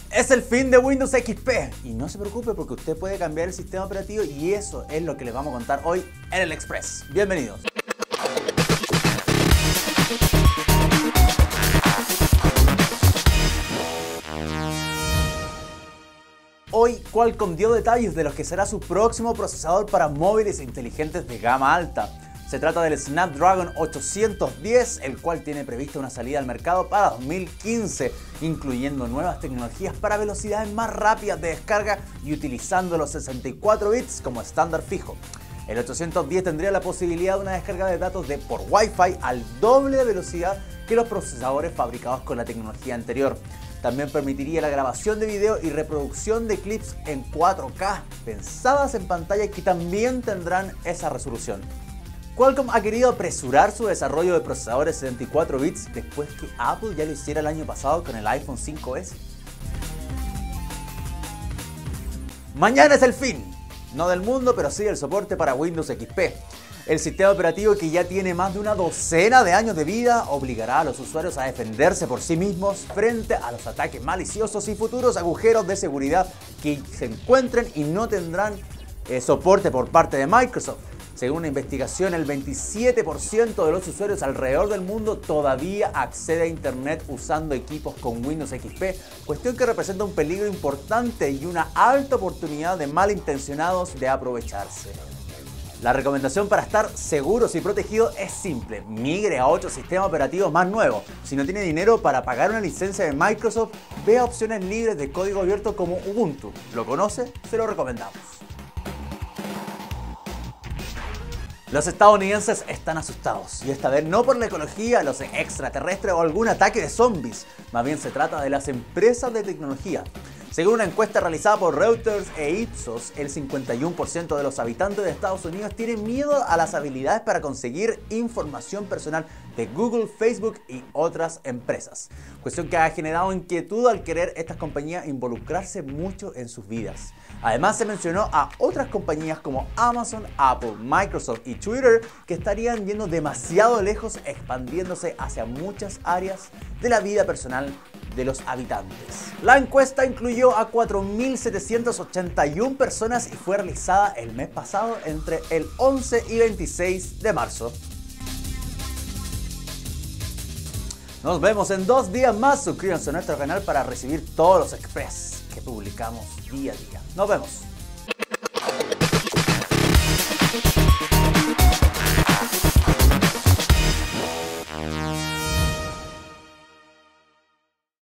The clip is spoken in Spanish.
Es el fin de Windows XP y no se preocupe porque usted puede cambiar el sistema operativo y eso es lo que les vamos a contar hoy en el Express. Bienvenidos. Hoy Qualcomm dio detalles de lo que será su próximo procesador para móviles inteligentes de gama alta. Se trata del Snapdragon 810, el cual tiene prevista una salida al mercado para 2015, incluyendo nuevas tecnologías para velocidades más rápidas de descarga y utilizando los 64 bits como estándar fijo. El 810 tendría la posibilidad de una descarga de datos por Wi-Fi al doble de velocidad que los procesadores fabricados con la tecnología anterior. También permitiría la grabación de video y reproducción de clips en 4K, pensadas en pantallas que también tendrán esa resolución. Qualcomm ha querido apresurar su desarrollo de procesadores 74 bits después que Apple ya lo hiciera el año pasado con el iPhone 5S. Mañana es el fin, no del mundo, pero sí del soporte para Windows XP. El sistema operativo, que ya tiene más de una docena de años de vida, obligará a los usuarios a defenderse por sí mismos frente a los ataques maliciosos y futuros agujeros de seguridad que se encuentren y no tendrán soporte por parte de Microsoft. Según una investigación, el 27% de los usuarios alrededor del mundo todavía accede a Internet usando equipos con Windows XP, cuestión que representa un peligro importante y una alta oportunidad de malintencionados de aprovecharse. La recomendación para estar seguros y protegidos es simple: migre a otro sistema operativo más nuevo. Si no tiene dinero para pagar una licencia de Microsoft, vea opciones libres de código abierto como Ubuntu. ¿Lo conoce? Se lo recomendamos. Los estadounidenses están asustados, y esta vez no por la ecología, los extraterrestres o algún ataque de zombies, más bien se trata de las empresas de tecnología. Según una encuesta realizada por Reuters e Ipsos, el 51% de los habitantes de Estados Unidos tienen miedo a las habilidades para conseguir información personal de Google, Facebook y otras empresas. Cuestión que ha generado inquietud al querer estas compañías involucrarse mucho en sus vidas. Además, se mencionó a otras compañías como Amazon, Apple, Microsoft y Twitter que estarían yendo demasiado lejos, expandiéndose hacia muchas áreas de la vida personal de los habitantes. La encuesta incluyó a 4.781 personas y fue realizada el mes pasado entre el 11 y 26 de marzo. Nos vemos en 2 días más. Suscríbanse a nuestro canal para recibir todos los express que publicamos día a día. Nos vemos.